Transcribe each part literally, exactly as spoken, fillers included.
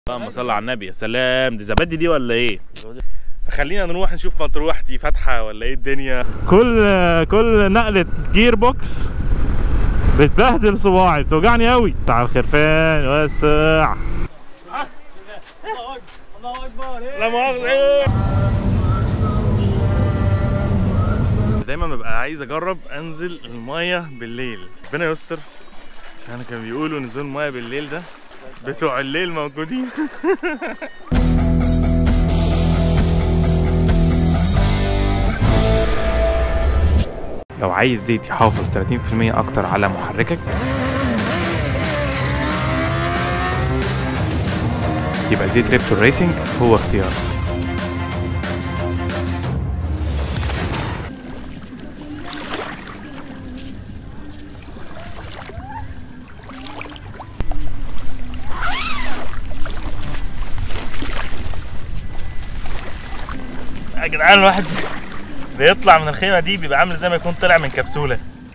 اللهم صل على النبي. يا سلام، دي زبادي دي ولا ايه؟ فخلينا نروح نشوف مطروح دي فاتحه ولا ايه الدنيا. كل كل نقله جير بوكس بتبهدل صباعي، بتوجعني قوي. تعال الخرفان وسع. الله اكبر الله اكبر. لا مؤاخذة. دايما ببقى عايز اجرب انزل المايه بالليل، ربنا يستر. عشان كانوا بيقولوا نزول المايه بالليل ده بتوع الليل موجودين. لو عايز زيت يحافظ ثلاثين بالمية اكتر على محركك، يبقى زيت ريبسول ريسنج هو اختيارك. يا جدعان الواحد بيطلع من الخيمه دي بيبقى عامل زي ما يكون طلع من كبسوله.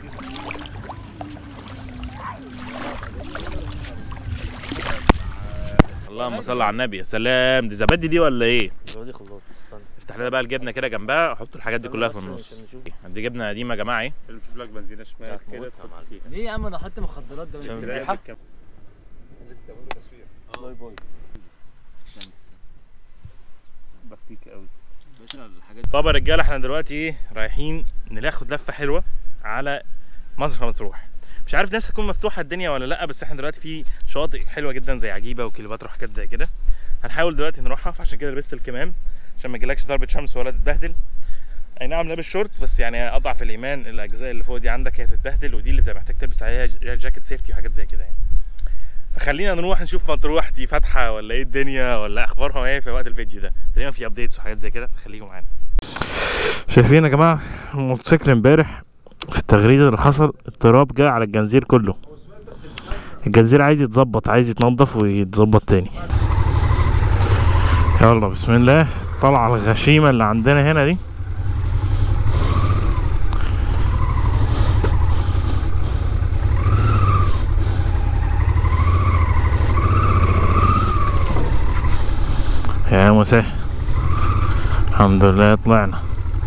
اللهم صل على النبي. يا سلام، دي زبادي دي ولا ايه؟ زبادي خلاط. استنى افتح لنا بقى الجبنه كده جنبها، حطوا الحاجات دي كلها في النص. دي جبنه قديمه يا جماعه. ايه نشوف لك بنزينه شمال كده تحط فيها. ليه يا عم انا احط مخدرات ده؟ عشان الريحه. لسه بقول له تصوير. باي باي. بكتيك قوي. طب يا رجاله، احنا دلوقتي ايه رايحين ناخد لفه حلوه على مصيف مطروح. مش عارف لسه تكون مفتوحه الدنيا ولا لا، بس احنا دلوقتي في شواطئ حلوه جدا زي عجيبه وكليوباترا وحاجات زي كده. هنحاول دلوقتي نروحها، فعشان كده لبست الكمام عشان ما يجيلكش ضربه شمس ولا تتبهدل. اي نعم لابس شورت، بس يعني اضعف الايمان الاجزاء اللي فوق دي عندك هي بتتبهدل، ودي اللي بتبقى محتاج تلبس عليها جاكيت سيفتي وحاجات زي كده يعني. فخلينا نروح نشوف مطروح دي فاتحه ولا ايه الدنيا، ولا اخبارها ايه في وقت الفيديو ده. تقريبا في ابديتس وحاجات زي كده، فخليكم معانا. شايفين يا جماعه الموتوسيكل امبارح في التغريز اللي حصل، التراب جاء على الجنزير كله. الجنزير عايز يتظبط، عايز يتنضف ويتظبط تاني. يلا بسم الله. الطلعه الغشيمه اللي عندنا هنا دي يا مساء. الحمد لله طلعنا.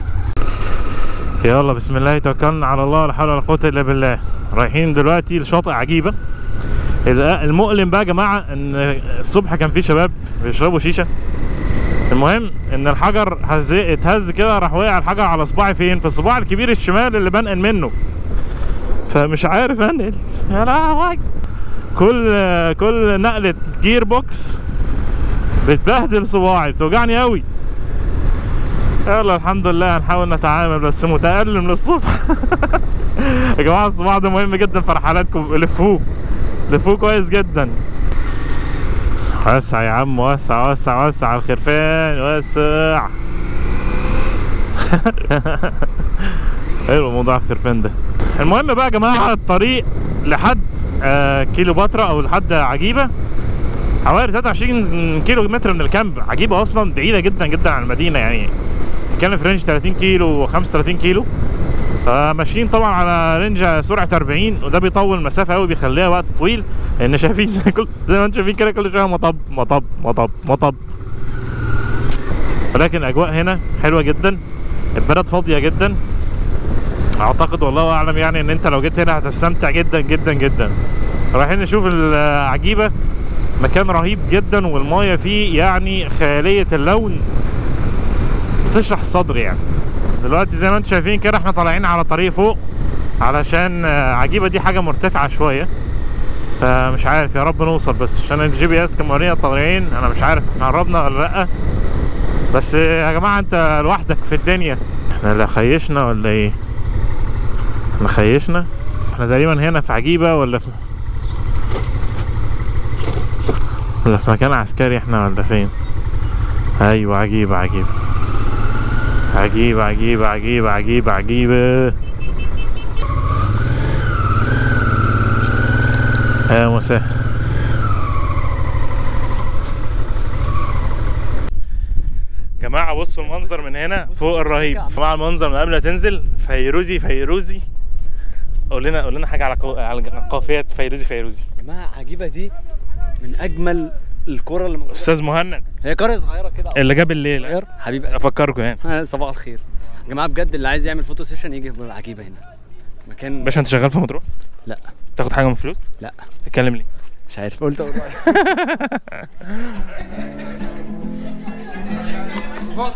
يلا بسم الله توكلنا على الله، لا حول ولا قوه الا بالله. رايحين دلوقتي لشاطئ عجيبه. المؤلم بقى يا جماعه ان الصبح كان في شباب بيشربوا شيشه. المهم ان الحجر هز اتهز كده، راح وقع الحجر على صباعي. فين؟ في الصباع الكبير الشمال اللي بنقل منه، فمش عارف انقل. يا لهوي، كل كل نقله جير بوكس بتبهدل صباعي، بتوجعني قوي. يلا الحمد لله هنحاول نتعامل، بس متألم للصبح. يا جماعه الصباع ده مهم جدا في رحلاتكم، لفوه لفوه كويس جدا. وسع يا عم، وسع وسع وسع الخرفان وسع. حلو موضوع الخرفان ده. المهم بقى يا جماعه الطريق لحد آه كليوباترا او لحد عجيبه حوالي ثلاثة وعشرين كيلو متر من الكامب. عجيبه اصلا بعيده جدا جدا عن المدينه، يعني تتكلم في رينج ثلاثين كيلو وخمسة وثلاثين كيلو. فماشيين طبعا على رينج سرعه أربعين، وده بيطول المسافه قوي، بيخليها وقت طويل. لان شايفين زي كل زي ما انتم شايفين كده كل شويه مطب مطب مطب مطب. ولكن الاجواء هنا حلوه جدا، البلد فاضيه جدا. اعتقد والله اعلم يعني ان انت لو جيت هنا هتستمتع جدا جدا جدا. رايحين نشوف العجيبه، مكان رهيب جدا، والمايه فيه يعني خياليه اللون، بتشرح الصدر يعني. دلوقتي زي ما انتم شايفين كده احنا طالعين على طريق فوق، علشان عجيبه دي حاجه مرتفعه شويه، فمش عارف، يا رب نوصل. بس عشان الجي بي اس كان مورينا طالعين، انا مش عارف احنا قربنا ولا لا. بس يا جماعه انت لوحدك في الدنيا. احنا اللي خيشنا ولا ايه؟ احنا خيشنا. احنا تقريبا هنا في عجيبه ولا في ولا في مكان عسكري احنا، ولا فين؟ ايوه عجيبه عجيبه عجيبه عجيبه عجيبه عجيبه عجيبه. يا مساء. جماعه بصوا المنظر من هنا فوق الرهيب. جماعه المنظر من قبل ما تنزل فيروزي فيروزي. قول لنا قول لنا حاجه على على قافيه فيروزي فيروزي. يا جماعه عجيبه دي من اجمل الكوره اللي موجوده. استاذ مهند هي قريه صغيره كده اللي جاب الليل صغير حبيب قلبي. افكركم يعني صباح الخير يا جماعه، بجد اللي عايز يعمل فوتو سيشن يجي في العجيبه هنا مكان. باشا انت شغال في مطروح؟ لا. تاخد حاجه من فلوس؟ لا. تتكلم ليه؟ مش عارف، قلت اقول بص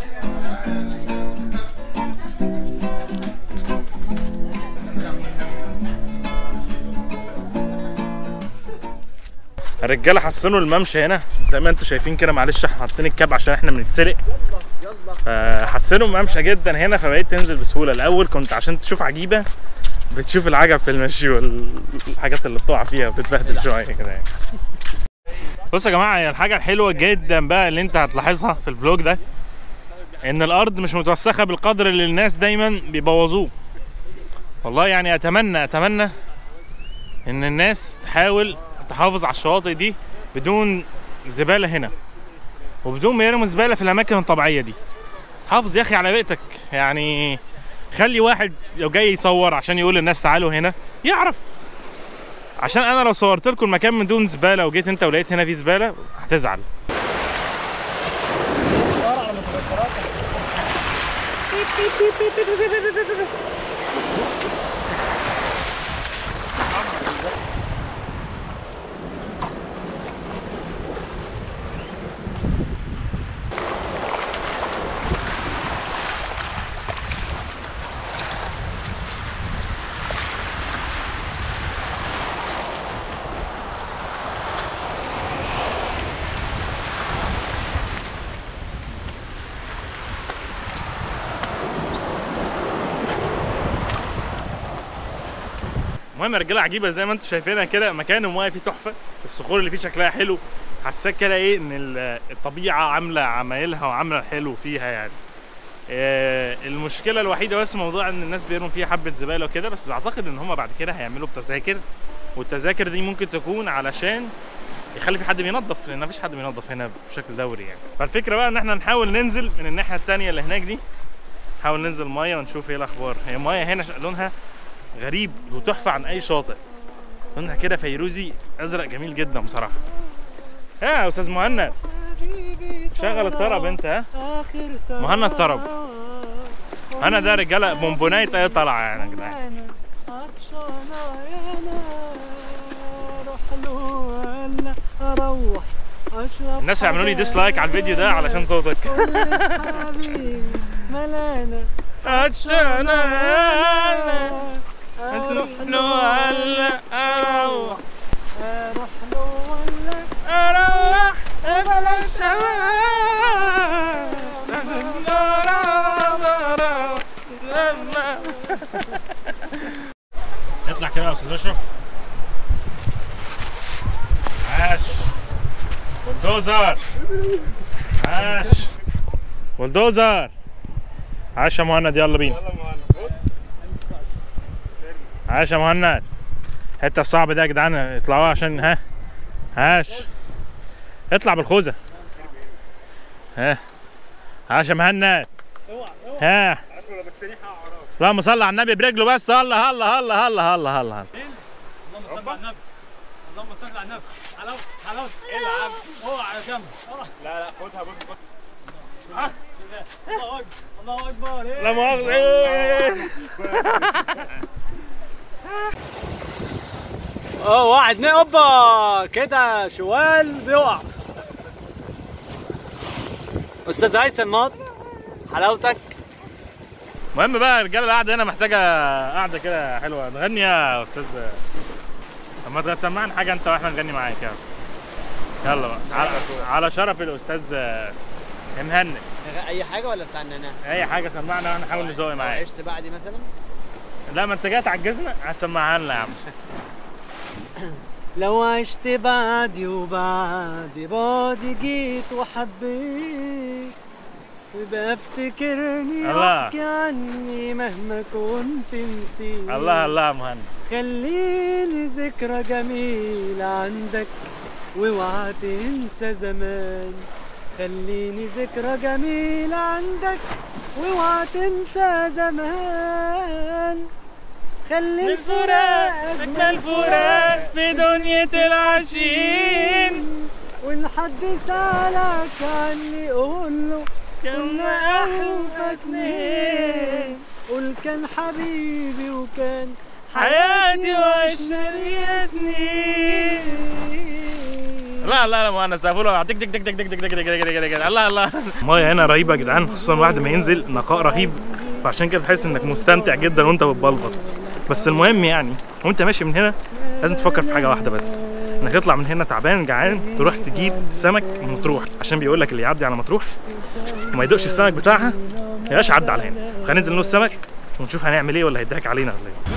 الرجاله حسنوا الممشى هنا زي ما انتم شايفين كده. معلش احنا حاطين الكاب عشان احنا بنتسرق. فحسنوا الممشى جدا هنا، فبقيت تنزل بسهوله. الاول كنت عشان تشوف عجيبه بتشوف العجب في المشي والحاجات اللي بتقع فيها وبتتبهدل شويه كده يعني. بصوا يا جماعه، هي الحاجه الحلوه جدا بقى اللي انت هتلاحظها في الفلوج ده ان الارض مش متوسخه بالقدر اللي الناس دايما بيبوظوه. والله يعني اتمنى اتمنى ان الناس تحاول تحافظ على الشواطئ دي بدون زباله هنا وبدون ما يرموا زباله في الاماكن الطبيعيه دي. حافظ يا اخي على بيئتك، يعني خلي واحد لو جاي يصور عشان يقول للناس تعالوا هنا يعرف. عشان انا لو صورت لكم المكان من دون زباله وجيت انت ولقيت هنا في زباله هتزعل. المهم يا رجاله، عجيبه زي ما انتم شايفينها كده. مكان المايه فيه تحفه، الصخور اللي فيه شكلها حلو، حساك كده ايه ان الطبيعه عامله عمايلها وعامله الحلو فيها يعني. آه المشكله الوحيده بس موضوع ان الناس بيرموا فيها حبه زباله وكده، بس بعتقد ان هم بعد كده هيعملوا بتذاكر، والتذاكر دي ممكن تكون علشان يخلي في حد بينظف، لان مفيش حد بينظف هنا بشكل دوري يعني. فالفكره بقى ان احنا نحاول ننزل من الناحيه الثانيه اللي هناك دي، نحاول ننزل ميه ونشوف ايه الاخبار. هي الميه هنا لونها غريب وتحفه عن اي شاطئ، لونها كده فيروزي ازرق جميل جدا بصراحه. يا استاذ مهند شغل الطرب انت. ها مهند طرب. انا ده رجاله بونبونايه اي طلعه يعني يا جدعان. الناس يعملوا لي ديسلايك على الفيديو ده علشان صوتك. عطشانة اروح له ولا اروح اروح له ولا اروح اطلع كده يا استاذ اشرف. عاش بولدوزر. عاش بولدوزر. عاش يا مهند. يلا بينا. عاش يا مهند. الحته الصعبه دي يا جدعان اطلعوها عشان ها. عاش. اطلع بالخوذه. ها. عاش يا مهند. ها. اللهم صل على النبي برجله بس. الله الله الله الله الله الله. اللهم صل على النبي. اللهم صل على النبي. حلاوه حلاوه. العب. اوعى يا جنب. لا لا خدها بص خد. بسم الله بسم الله. الله اكبر الله اكبر. لا مؤاخذة. اه واحد اتنين اوبا كده شوال بيقع. استاذ هيثم نط حلاوتك. المهم بقى يا رجاله، القعده هنا محتاجه قعده كده حلوه. نغني يا استاذ. طب ما تسمعنا حاجه انت واحنا نغني معاك. يلا يلا بقى على, على شرف الاستاذ مهند. اي حاجه ولا بتاع النعناع؟ اي حاجه سمعنا وانا نحاول نزوق معاك. عشت بعدي مثلا؟ لا ما انت جاي تعجزنا، هسمعها لنا يا عم. لو عشت بعدي وبعدي بعدي جيت وحبيت يبقى افتكرني واحكي عني مهما كنت نسيت. الله الله يا مهند. خليني ذكرى جميلة عندك واوعى تنسى زمان. خليني ذكرى جميلة عندك واوعى تنسى زمان. خلي الفراق أجمل فراق في دنيا العاشقين. وإن حد سألك عني قول له كنا أحلى اتنين، قول كان حبيبي وكان حياتي وعشنا ليها سنين. لا لا لا ما انا سافوله تك تك تك تك تك تك تك تك تك. الله الله المايه هنا رهيبه يا جدعان، خصوصا بعد ما ينزل نقاء رهيب، فعشان كده تحس انك مستمتع جدا وانت بتبلبط. بس المهم يعني وانت ماشي من هنا لازم تفكر في حاجه واحده بس، انك تطلع من هنا تعبان جعان تروح تجيب سمك من مطروح، عشان بيقول لك اللي يعدي على مطروح وما يدوقش السمك بتاعها ما يبقاش عدى على هنا. هننزل نص سمك ونشوف هنعمل ايه ولا هيضحك علينا ولا ايه.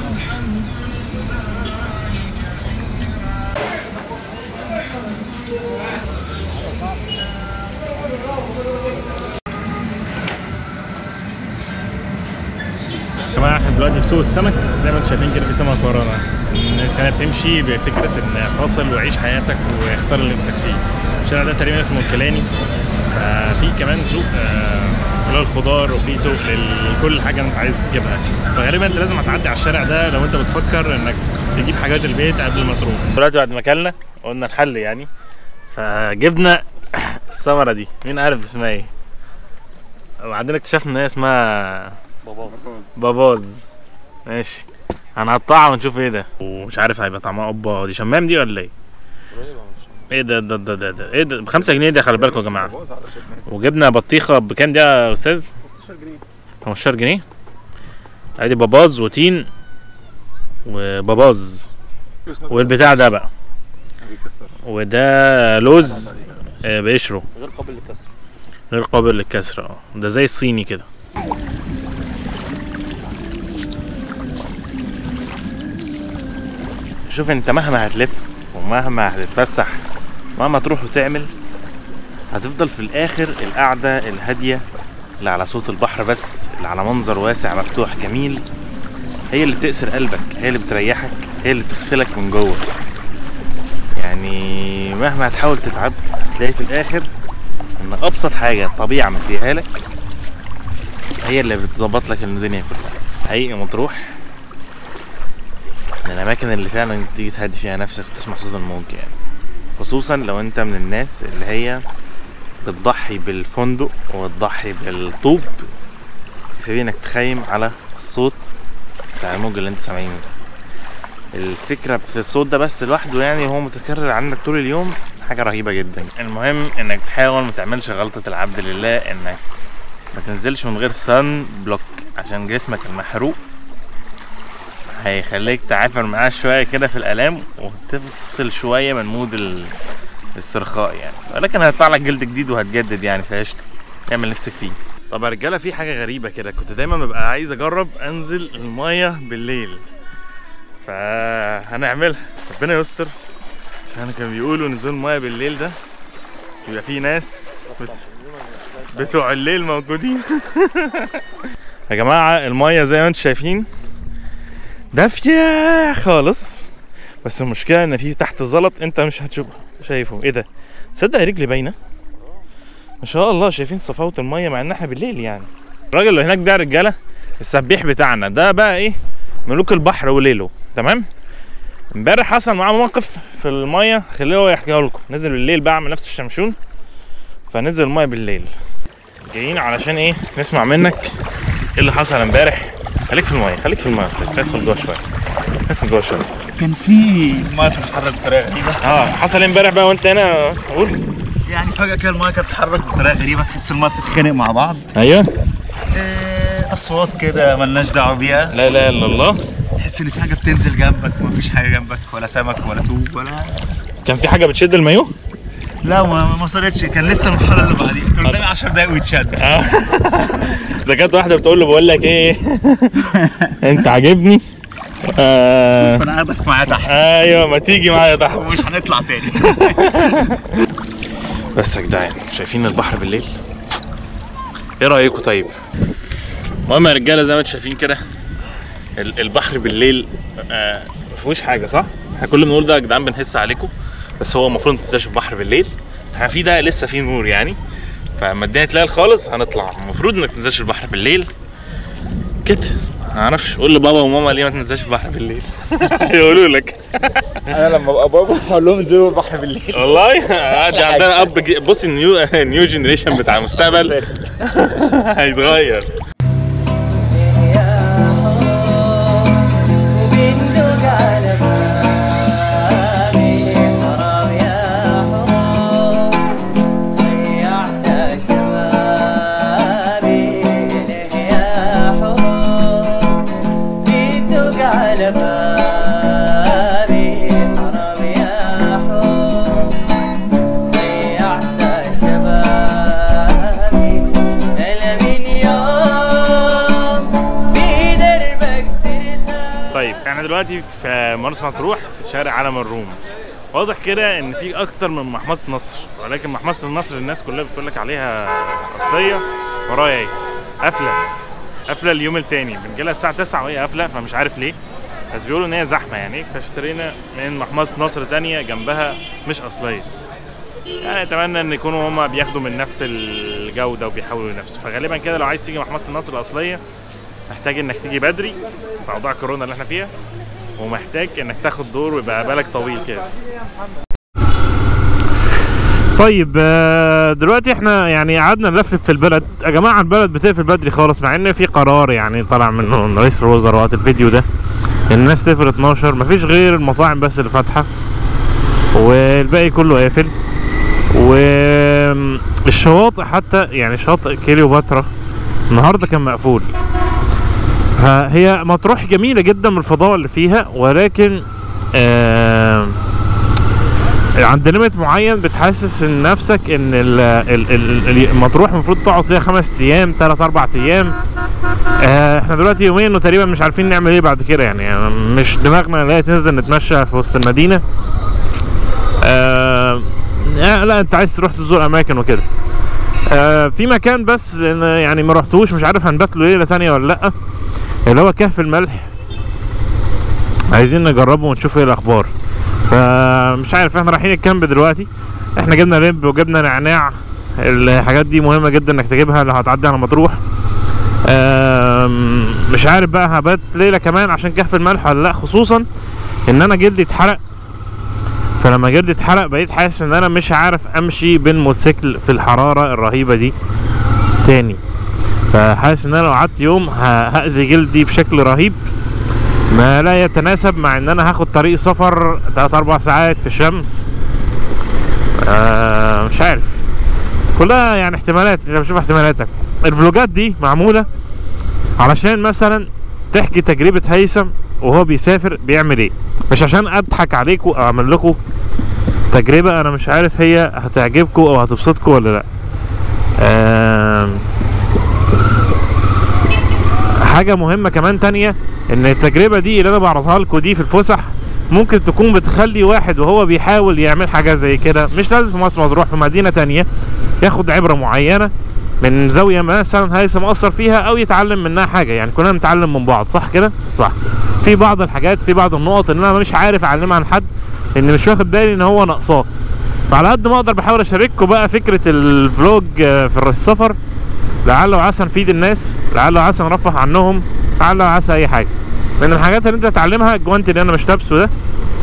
يا جماعه احنا دلوقتي في سوق السمك، زي ما انتم شايفين كده في سمك ورانا. الناس هنا بتمشي بفكره ان فاصل وعيش حياتك واختار اللي نفسك فيه. الشارع ده تقريبا اسمه الكيلاني، ففي كمان سوق آه للخضار وفي سوق لكل حاجه انت عايز تجيبها، فغالبا انت لازم هتعدي على الشارع ده لو انت بتفكر انك تجيب حاجات البيت قبل ما تروح. دلوقتي بعد ما اكلنا قلنا الحل يعني، فجبنا الثمره دي، مين عارف اسمها ايه؟ وبعدين اكتشفنا ان هي اسمها باباز. باباز. ماشي هنقطعها ونشوف ايه ده، ومش عارف هيبقى طعمها اوبا. دي شمام دي ولا ايه؟ ايه ده ده ده ده, ده. ايه ده بخمسة جنيه ده، خلي بالكم يا جماعه. وجبنا بطيخه بكام دي يا استاذ؟ خمستاشر جنيه. خمستاشر جنيه. ادي باباز وتين وباباز. والبتاع ده بقى وده لوز بقشره غير قابل للكسر. غير قابل للكسر. اه ده زي الصيني كده. شوف انت مهما هتلف ومهما هتتفسح مهما تروح وتعمل، هتفضل في الاخر القعده الهاديه اللي على صوت البحر بس، اللي على منظر واسع مفتوح جميل، هي اللي بتأسر قلبك، هي اللي بتريحك، هي اللي بتغسلك من جوه. يعني مهما هتحاول تتعب هتلاقي في الاخر ان ابسط حاجه الطبيعه مديها لك هي اللي بتظبط لك الدنيا كلها. حقيقي مطروح من الاماكن اللي فعلا تيجي تهدي فيها نفسك وتسمع صوت الموج يعني، خصوصا لو انت من الناس اللي هي بتضحي بالفندق وتضحي بالطوب يسيب انك تخيم على الصوت بتاع الموج اللي انت سامعينه ده. الفكره في الصوت ده بس لوحده يعني هو متكرر عندك طول اليوم، حاجه رهيبه جدا. المهم انك تحاول ما تعملش غلطه العبد لله، انك ما تنزلش من غير سان بلوك، عشان جسمك المحروق هيخليك تعافر معاه شويه كده في الالام وتفصل شويه من مود الاسترخاء يعني، ولكن هيطلع لك جلد جديد وهتجدد يعني في عيشتك، اعمل نفسك فيه. طب يا رجاله في حاجه غريبه كده، كنت دايما ببقى عايز اجرب انزل المايه بالليل، فهنعملها ربنا يستر. عشان كانوا بيقولوا نزول المايه بالليل ده يبقى في ناس بت... بتوع الليل موجودين. يا جماعه المايه زي ما انتم شايفين دافيه خالص، بس المشكله ان في تحت زلط انت مش هتشوفه. شايفه ايه ده؟ تصدق رجلي باينه ما شاء الله. شايفين صفاوه المايه مع ان احنا بالليل يعني. الراجل اللي هناك ده رجاله السبيح بتاعنا ده بقى ايه، ملوك البحر وليله. تمام. امبارح حصل معاه موقف في المايه، خليه هو يحكيها لكم. نزل بالليل بقى عمل نفس الشمشون، فنزل المايه بالليل. جايين علشان ايه؟ نسمع منك ايه اللي حصل امبارح. خليك في المايه خليك في المايه يا استاذ، ادخل جوه شويه ادخل جوه شويه. كان في ميه بتتحرك بطريقه غريبه. اه حصل ايه امبارح بقى وانت هنا؟ قول. يعني فجاه كده الميه كانت بتتحرك بطريقه غريبه، تحس الميه بتتخانق مع بعض. ايوه. إيه اصوات كده ملناش دعوه بيها. لا اله الا الله. تحس ان في حاجه بتنزل جنبك ومفيش حاجه جنبك، ولا سمك ولا طوب ولا. كان في حاجه بتشد المايوه؟ لا ما ما صارتش، كان لسه المرحله اللي بعديها، كان قدامي عشر دقايق ويتشد. اه ده كانت واحده بتقول له بقول لك ايه انت عاجبني آه فانا قاعدك معايا تحت. ايوه ما تيجي معايا تحت ومش هنطلع تاني. بس يا جدعان شايفين البحر بالليل؟ ايه رايكم طيب؟ المهم يا رجاله زي ما انتم شايفين كده البحر بالليل آه مفيهوش حاجه صح؟ احنا كل ما بنقول ده يا جدعان بنحس عليكم، بس هو المفروض ما تنزلش البحر بالليل. احنا في ده لسه في نور يعني، فلما الدنيا تليل خالص هنطلع. المفروض انك ما تنزلش البحر بالليل، كده معرفش. قول لبابا وماما ليه ما تنزلش البحر بالليل. يقولوا لك. انا لما ابقى بابا هقول لهم انزلوا البحر بالليل. والله دي عندنا اب جي... بص النيو نيو جنريشن بتاع المستقبل هيتغير. دلوقتي في مرسى مطروح في شارع علم الروم. واضح كده ان في اكتر من محمصة نصر، ولكن محمصة النصر الناس كلها بتقول لك عليها اصليه. ورايا ايه؟ قافله قافله اليوم التاني، بنجيلها الساعه تسعة وهي قافله، فمش عارف ليه، بس بيقولوا ان هي زحمه يعني، فاشترينا من محمصة نصر تانيه جنبها مش اصليه. يعني اتمنى ان يكونوا هما بياخدوا من نفس الجوده وبيحاولوا ينافسوا. فغالبا كده لو عايز تيجي محمصة النصر الاصليه محتاج انك تيجي بدري في اوضاع كورونا اللي احنا فيها، ومحتاج انك تاخد دور ويبقى بالك طويل كده. طيب دلوقتي احنا يعني قعدنا نلفلف في البلد. يا جماعه البلد بتقفل بدري خالص، مع ان في قرار يعني طلع من رئيس الوزراء وقت الفيديو ده ان الناس تقفل اتناشر، مفيش غير المطاعم بس اللي فاتحه والباقي كله قافل. والشواطئ حتى يعني شاطئ كليوباترا النهارده كان مقفول. هي مطروح جميله جدا من الفضاء اللي فيها، ولكن آه عند ليميت معين بتحسس ان نفسك ان مطروح المفروض تقعد فيها خمس ايام ثلاث اربع ايام. آه احنا دلوقتي يومين وتقريبا مش عارفين نعمل ايه بعد كده يعني, يعني مش دماغنا لا تنزل نتمشى في وسط المدينه. آه لا انت عايز تروح تزور اماكن وكده. آه في مكان بس يعني ما رحتوش، مش عارف هنبات له ليله ثانيه ولا لا، اللي هو كهف الملح. عايزين نجربه ونشوف ايه الاخبار. فمش عارف، احنا رايحين الكامب دلوقتي. احنا جبنا لب وجبنا نعناع، الحاجات دي مهمه جدا انك تجيبها لو هتعدي على مطروح. مش عارف بقى هبات ليله كمان عشان كهف الملح ولا لا، خصوصا ان انا جلدي اتحرق. فلما جلدي اتحرق بقيت حاسس ان انا مش عارف امشي بالموتوسيكل في الحراره الرهيبه دي تاني. فحاسس ان انا لو قعدت يوم هاذي جلدي بشكل رهيب ما لا يتناسب مع ان انا هاخد طريق سفر تلات اربع ساعات في الشمس. آه مش عارف، كلها يعني احتمالات. انت بشوف احتمالاتك. الفلوجات دي معموله علشان مثلا تحكي تجربه هيثم وهو بيسافر بيعمل ايه، مش عشان اضحك عليكم او اعمل لكم تجربه انا مش عارف هي هتعجبكم او هتبسطكم ولا لا. آه حاجه مهمه كمان تانية، ان التجربه دي اللي انا بعرضها لكم دي في الفسح ممكن تكون بتخلي واحد وهو بيحاول يعمل حاجه زي كده، مش لازم في مرسى مطروح، في مدينه تانية، ياخد عبره معينه من زاويه مثلا هيثم اثر فيها او يتعلم منها حاجه. يعني كلنا بنتعلم من بعض، صح كده؟ صح. في بعض الحاجات، في بعض النقط ان انا مش عارف اعلمها عن حد، ان مش واخد بالي ان هو ناقصاه. فعلى قد ما اقدر بحاول اشارككم بقى فكره الفلوج في السفر، لعل وعسى نفيد الناس، لعل وعسى نرفه عنهم، لعل وعسى اي حاجه. من الحاجات اللي انت تتعلمها الجوانتي اللي انا مش لابسه ده.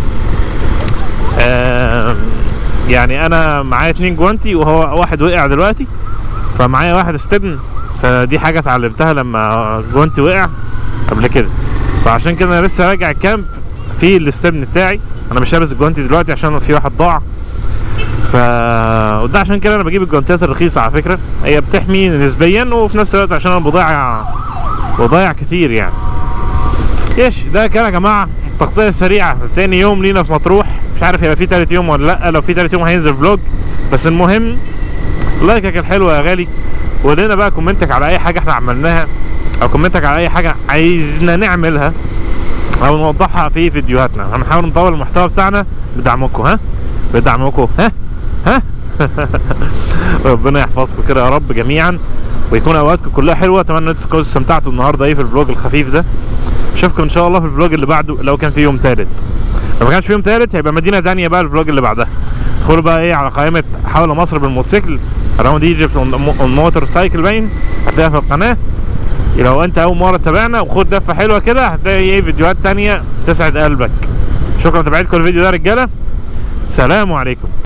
آه يعني انا معايا اتنين جوانتي وهو واحد وقع دلوقتي، فمعايا واحد استبن، فدي حاجه اتعلمتها لما جوانتي وقع قبل كده. فعشان كده انا لسه راجع الكامب في الاستبن بتاعي. انا مش لابس الجوانتي دلوقتي عشان في واحد ضاع. ف وده عشان كده انا بجيب الجوانتيات الرخيصه على فكره، هي بتحمي نسبيا وفي نفس الوقت عشان انا بضيع بضيع كتير يعني. ايش ده كده يا جماعه التغطيه السريعه تاني يوم لينا في مطروح. مش عارف هيبقى في تالت يوم ولا لا، لو في تالت يوم هينزل فلوج. بس المهم لايكك الحلو يا غالي، وقول لنا بقى كومنتك على اي حاجه احنا عملناها، او كومنتك على اي حاجه عايزنا نعملها او نوضحها في فيديوهاتنا. هنحاول نطور المحتوى بتاعنا بدعمكم. ها بدعمكم ها ها ربنا يحفظكم كده يا رب جميعا، ويكون اوقاتكم كلها حلوه. اتمنى ان انتم تكونوا استمتعتوا النهارده ايه في الفلوج الخفيف ده. اشوفكم ان شاء الله في الفلوج اللي بعده لو كان في يوم ثالث. لو ما كانش في يوم ثالث هيبقى مدينه ثانيه بقى الفلوج اللي بعدها. ادخلوا بقى ايه على قائمه حول مصر بالموتوسيكل، اراوند ايجيبت اون موتور سايكل باين، هتلاقيها في القناه. لو انت اول مره تتابعنا وخد لفه حلوه كده هتلاقي ايه فيديوهات تانية تسعد قلبك. شكرا لتابعتكم الفيديو ده يا رجاله، سلام عليكم.